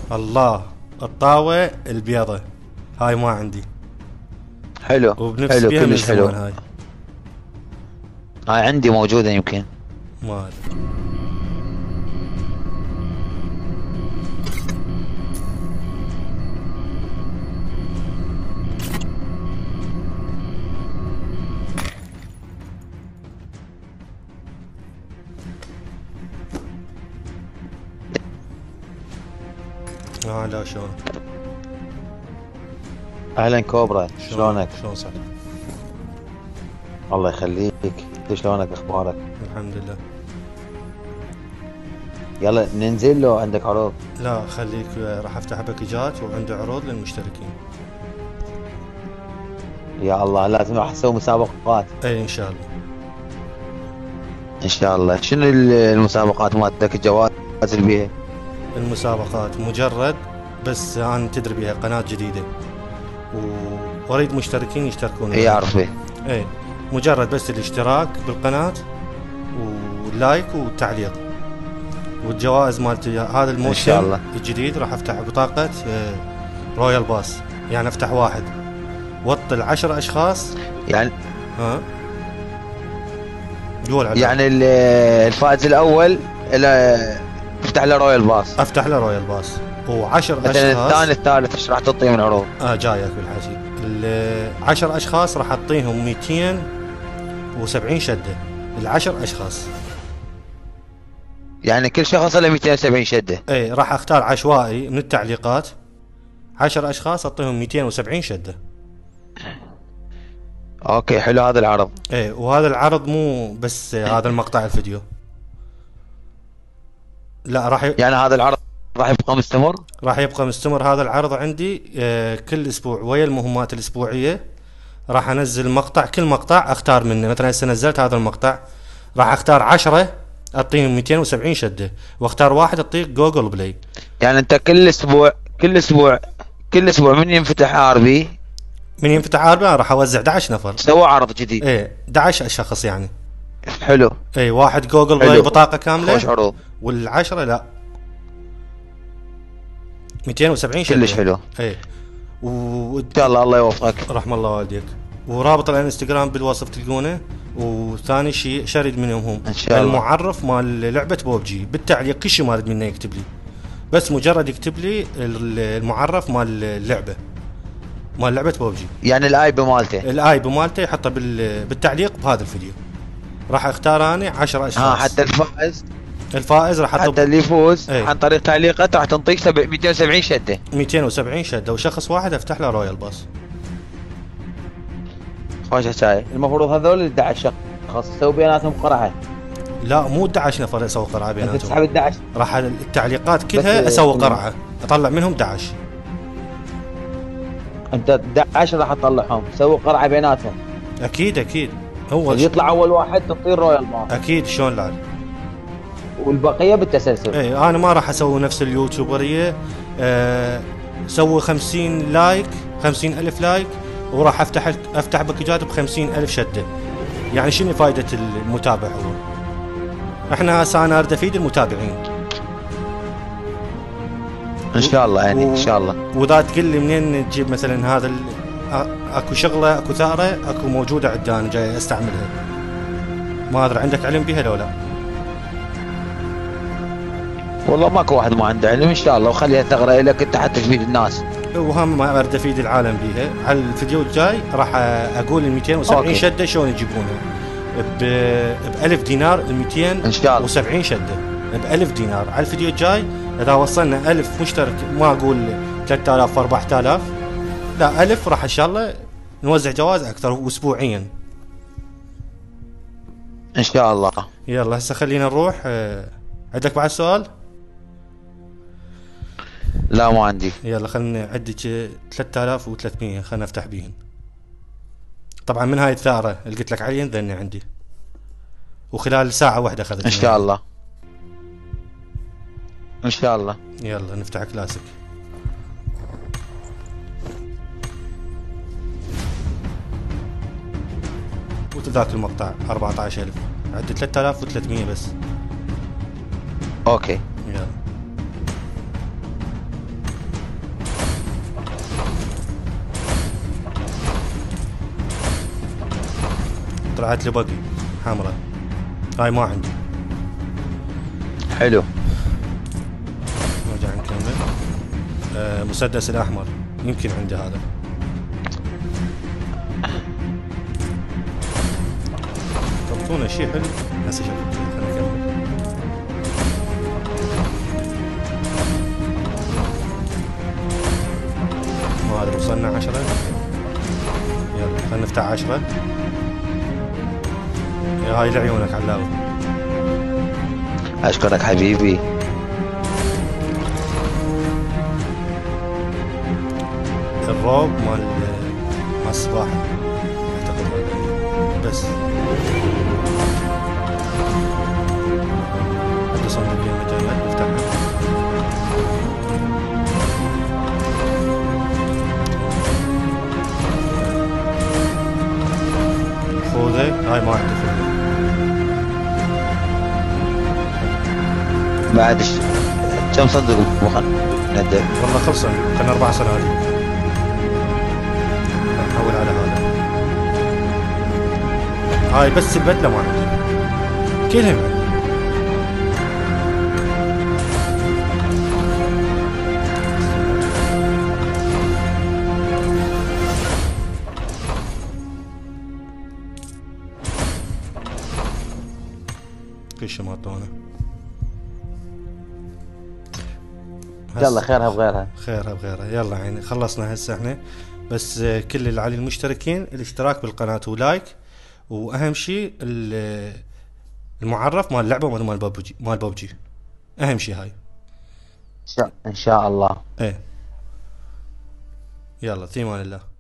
الله. الطاوة البيضة هاي ما عندي، حلو. وبنفس حلو بيها من كلش حلو. زمان هاي. هاي عندي موجودة يمكن. ما أدري. لا شلون اهلا كوبرا، شلونك؟ شلون صار؟ الله يخليك. انت شلونك، اخبارك؟ الحمد لله. يلا ننزل لو عندك عروض. لا خليك، راح افتح باكجات وعنده عروض للمشتركين. يا الله، لازم راح اسوي مسابقات. اي ان شاء الله. ان شاء الله. شنو المسابقات مالتك، الجوائز اللي بيها؟ المسابقات مجرد بس انا تدري بيها قناة جديدة واريد مشتركين يشتركون اي معي. اعرف بيه. اي مجرد بس الاشتراك بالقناة واللايك والتعليق، والجوائز مالتي هذا الموسم إن شاء الله. الجديد. راح افتح بطاقة رويال باس، يعني افتح واحد وطل 10 اشخاص. يعني ها قول على يعني الفائز الاول افتح له رويال باس. افتح له رويال باس و10 مثلا اشخاص. الثاني الثالث ايش راح تعطيه من عروض؟ جايك بالحكي. 10 اشخاص راح اعطيهم 270 شده. ال10 اشخاص يعني كل شخص له 270 شده. اي راح اختار عشوائي من التعليقات 10 اشخاص اعطيهم 270 شده. اوكي حلو هذا العرض. اي وهذا العرض مو بس هذا المقطع الفيديو، لا يعني هذا العرض راح يبقى مستمر؟ راح يبقى مستمر. هذا العرض عندي كل اسبوع ويا المهمات الاسبوعيه راح انزل مقطع. كل مقطع اختار منه، مثلا هسه نزلت هذا المقطع راح اختار 10 اعطيهم 270 شده، واختار واحد اعطيه جوجل بلاي. يعني انت كل اسبوع من ينفتح ار من ينفتح عربي انا راح اوزع 11 نفر. سوى عرض جديد. ايه 11 شخص يعني. حلو. ايه واحد جوجل بلاي حلو. بطاقه كامله. خوش عروض. وال10 لا 270 شده. كلش حلو. ايه ان شاء الله الله يوفقك. رحم الله والديك. ورابط الانستغرام بالوصف تلقونه. وثاني شيء شرد منهم هم ان شاء الله. المعرف مال لعبه بوبجي بالتعليق. كل شيء ما اريد منه يكتب لي، بس مجرد يكتب لي المعرف مال اللعبه، مال لعبه بوبجي. يعني الاي بي مالته. الاي بي مالته يحطه بالتعليق بهذا الفيديو. راح اختار انا 10 اشخاص. حتى الفائز. الفائز راح حتى اللي يفوز ايه. عن طريق تعليقه راح تنطيك 270 شده. 270 شده، وشخص واحد افتح له رويال باس. خوش شاي. المفروض هذول 11 شخص تسوي بيناتهم قرعه. لا مو 11 نفر اسوي قرعه انت بيناتهم. تسحب 11. راح التعليقات كلها اسوي قرعه، اطلع منهم 11. انت 11 راح تطلعهم تسوي قرعه بيناتهم. اكيد هو اللي يطلع اول واحد تعطيه رويال باس. اكيد شلون لا. والبقيه بالتسلسل. اي انا ما راح اسوي نفس اليوتيوبريه. سوي 50 لايك، 50,000 لايك، وراح افتح باكجات ب50,000 شده. يعني شنو فائده المتابع؟ هو احنا هسه انا اريد افيد المتابعين. ان شاء الله يعني ان شاء الله. واذا تقول لي منين تجيب مثلا هذا اكو شغله اكو ثاره اكو موجوده عندي جاي استعملها، ما ادري عندك علم بها لو لا؟ والله ماكو واحد ما عنده علم. ان شاء الله وخليها ثغره لك انت حتى تفيد الناس. وهم ما اريد افيد العالم بيها. على الفيديو الجاي راح اقول ال 270 شده شلون يجيبونها. ب 1000 دينار ال ان شاء الله 270 شده ب 1000 دينار. على الفيديو الجاي اذا وصلنا 1000 مشترك، ما اقول 3000 و 4000، لا 1000 راح ان شاء الله نوزع جوائز اكثر واسبوعيا ان شاء الله. يلا هسه خلينا نروح. عندك بعد سؤال؟ لا ما عندي. يلا خلينا عندك 3300 خلينا نفتح بيهن. طبعا من هاي الثاره اللي قلت لك عليهن ذني عندي، وخلال ساعه واحده اخذت ان شاء الله ان شاء الله. يلا نفتح كلاسيك. وتذاك المقطع 14,000 عندي 3300 بس. اوكي يلا طلعت لي بقي حمراء، هاي ما عندي. حلو. نرجع نكمل. مسدس الاحمر يمكن عندي هذا. تعطونا شيء حلو هسه. شوف خلينا نكمل. ما ادري وصلنا 10. يلا خلينا نفتح 10. يا هاي لعيونك علاوي. اشكرك حبيبي. الروب مال السباحة اعتقد هذا بس. عندي صندوقين مجلد نفتحها. خوذة هاي ما عندي خوذة. بعد كم صندوق ندق؟ والله خلصن كان 4 صناديق. نحول على هذا. هاي بس البدلة ما عندي كلهم عندي. كل شيء ما اعطونا. يلا خيرها بغيرها. خيرها بغيرها. يلا عيني خلصنا هسه احنا. بس كل اللي على المشتركين الاشتراك بالقناة ولايك، واهم شيء المعرف مال اللعبة مال ببجي اهم شيء هاي. ان شاء الله. ايه يلا في امان الله.